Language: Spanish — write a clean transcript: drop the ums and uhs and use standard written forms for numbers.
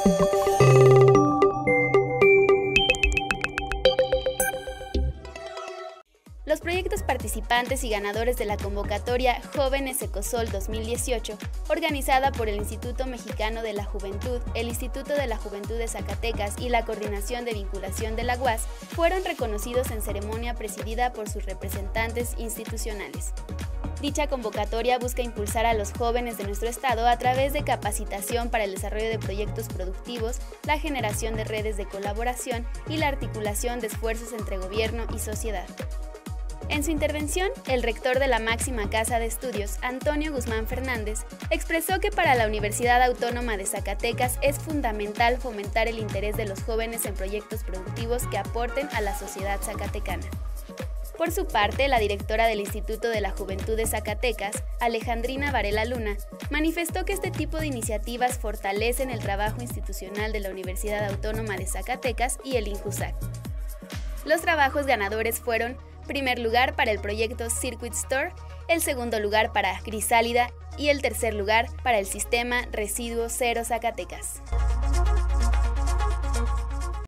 Los proyectos participantes y ganadores de la convocatoria Jóvenes Ecosol 2018, organizada por el Instituto Mexicano de la Juventud, el Instituto de la Juventud de Zacatecas y la Coordinación de Vinculación de la UAS, fueron reconocidos en ceremonia presidida por sus representantes institucionales. Dicha convocatoria busca impulsar a los jóvenes de nuestro estado a través de capacitación para el desarrollo de proyectos productivos, la generación de redes de colaboración y la articulación de esfuerzos entre gobierno y sociedad. En su intervención, el rector de la máxima casa de estudios, Antonio Guzmán Fernández, expresó que para la Universidad Autónoma de Zacatecas es fundamental fomentar el interés de los jóvenes en proyectos productivos que aporten a la sociedad zacatecana. Por su parte, la directora del Instituto de la Juventud de Zacatecas, Alejandrina Varela Luna, manifestó que este tipo de iniciativas fortalecen el trabajo institucional de la Universidad Autónoma de Zacatecas y el INJUZAC. Los trabajos ganadores fueron: primer lugar para el proyecto Circuit Store, el segundo lugar para Grisálida y el tercer lugar para el sistema Residuo Cero Zacatecas.